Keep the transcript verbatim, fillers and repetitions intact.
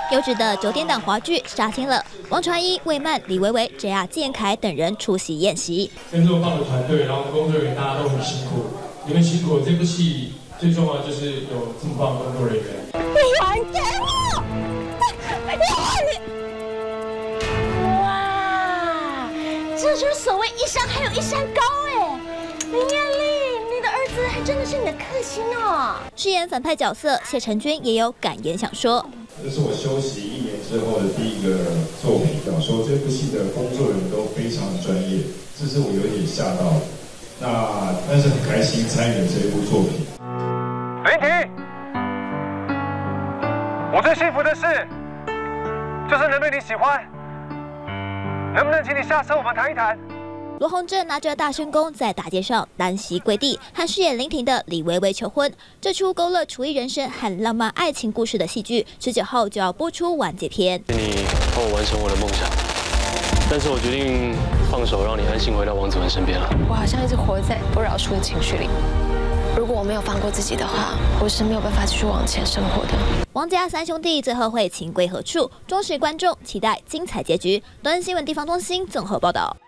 优质的九点档华剧杀青了，王传一、魏曼、李维维、J R 纪言凯等人出席宴席。 跟这么棒的团队，然后工作人员大家都很辛苦，你们辛苦了。这部戏最重要就是有这么棒的工作人员。 你还给我！哇，这就是所谓一山还有一山高哎，林彦丽，你的儿子还真的是你的克星哦。 饰演反派角色，谢承君也有感言想说。 这是我休息一年之后的第一个作品，想说这部戏的工作人员都非常的专业，这是我有点吓到的。那但是很开心参与了这一部作品。 林婷，我最幸福的事就是能被你喜欢，能不能请你下车，我们谈一谈？ 罗洪正拿着大声公在大街上单膝跪地，和饰演林婷的李维维求婚。这出勾勒厨艺人生和浪漫爱情故事的戏剧，十九号就要播出完结篇。 你帮我完成我的梦想，但是我决定放手，让你安心回到王子文身边了。 我好像一直活在不饶恕的情绪里。如果我没有放过自己的话，我是没有办法继续往前生活的。 王家三兄弟最后会情归何处？忠实观众期待精彩结局。端新闻地方中心综合报道。